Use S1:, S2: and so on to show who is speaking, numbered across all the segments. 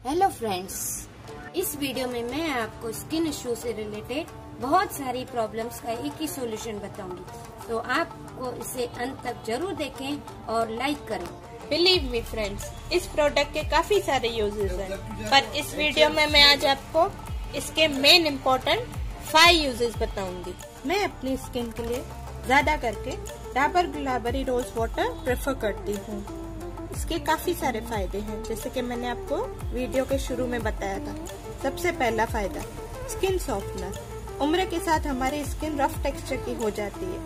S1: Hello friends, इस video में मैं आपको स्किन इश्यू से रिलेटेड बहुत सारी प्रॉब्लम्स का एक ही सॉल्यूशन बताऊंगी, तो आपको इसे अंत तक जरूर देखें और लाइक करें।
S2: बिलीव मी फ्रेंड्स, इस प्रोडक्ट के काफी सारे यूजेस हैं, पर इस वीडियो में मैं आज आपको इसके मेन इम्पोर्टेंट 5 यूजेस बताऊंगी। मैं अपनी स्किन के लिए ज्यादा करके Dabur Gulabari rose water prefer करती हूँ। इसके काफी सारे फायदे हैं, जैसे कि मैंने आपको वीडियो के शुरू में बताया था। सबसे पहला फायदा, स्किन सॉफ्टनर। उम्र के साथ हमारी स्किन रफ टेक्सचर की हो जाती है,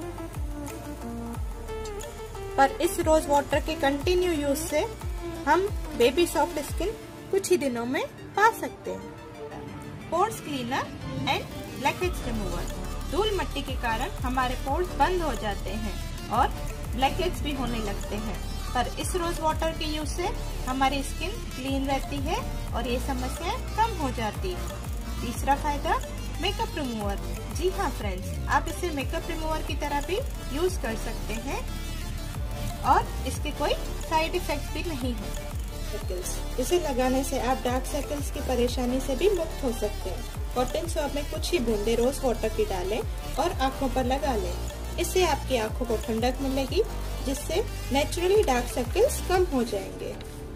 S2: पर इस रोज वाटर के कंटिन्यू यूज से हम बेबी सॉफ्ट स्किन कुछ ही दिनों में पा सकते हैं। Pores cleaner and blackheads remover. धूल मिट्टी के कारण हमारे पोर्स बंद हो जाते हैं और ब्लैकहेड्स भी होने लगते हैं, पर इस रोज वाटर के यूज से हमारी स्किन क्लीन रहती है और ये समस्याएं कम हो जाती है। तीसरा फायदा, मेकअप रिमूवर। जी हाँ फ्रेंड्स, आप इसे मेकअप रिमूवर की तरह भी यूज कर सकते हैं और इसके कोई साइड इफेक्ट भी नहीं है। इसे लगाने से आप डार्क सर्कल्स की परेशानी से भी मुक्त हो सकते हैं। कॉटन स्वैब में कुछ ही बूंदे रोज वाटर की डालें और आंखों पर लगा लें। इससे आपकी आंखों को ठंडक मिलेगी, जिससे नेचुरली डार्क सर्कल्स कम हो जाएंगे।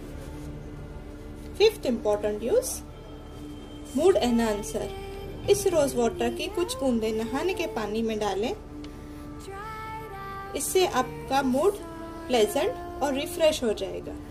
S2: 5th important use, mood enhancer. इस रोज वाटर की कुछ बूंदे नहाने के पानी में डालें। इससे आपका मूड प्लेजेंट और रिफ्रेश हो जाएगा।